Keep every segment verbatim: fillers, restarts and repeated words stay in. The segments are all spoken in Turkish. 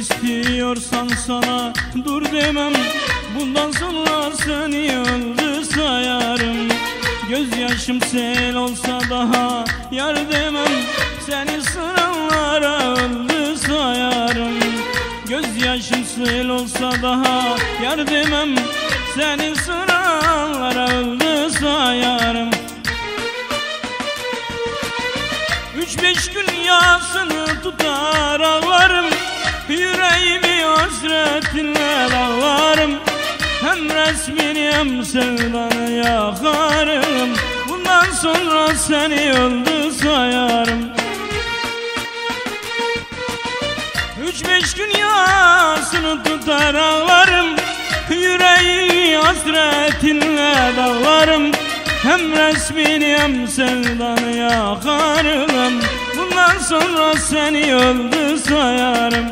istiyorsan sana dur demem. Bundan sonra seni öldü sayarım. Gözyaşım sel olsa daha yar demem. Seni sıralara öldü sayarım. Gözyaşım sel olsa daha yar demem. Seni sıralara öldü sayarım. Üç beş gün yasını tutar ağlarım. Yüreğimi hasretinle dağlarım. Hem resmini hem sevdanı yakarım. Bundan sonra seni öldü sayarım. Üç beş gün yasını tutar ağlarım. Yüreğimi hasretinle dağlarım. Hem resmini hem sevdanı yakarım. Bundan sonra seni öldü sayarım.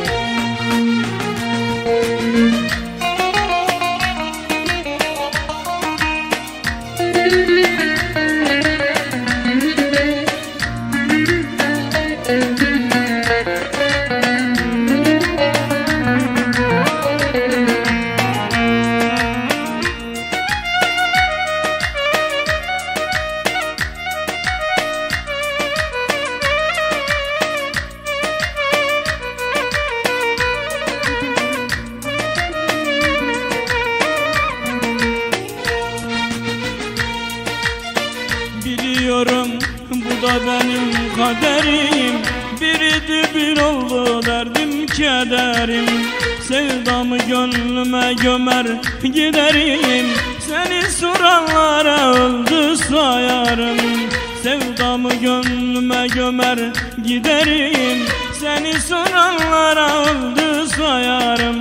Biliyorum bu da benim kaderim. Biridi bir oldu derdim kederim. Sevdamı gönlüme gömer giderim. Seni soranlara öldü sayarım. Sevdamı gönlüme gömer giderim. Seni soranlara öldü sayarım.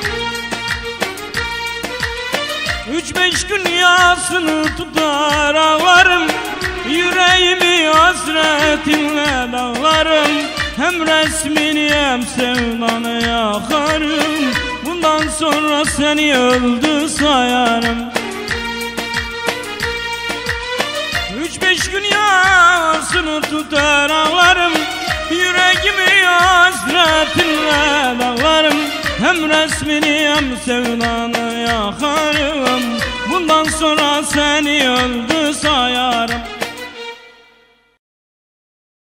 Üç beş gün yasını tutar ağlarım. Yüreğimi hasretinle dağlarım. Hem resmini hem sevdanı yakarım. Bundan sonra seni öldü sayarım. Üç beş gün yasını tutar ağlarım. Yüreğimi hasretinle dağlarım. Hem resmini hem sevdanı yakarım. Bundan sonra seni öldü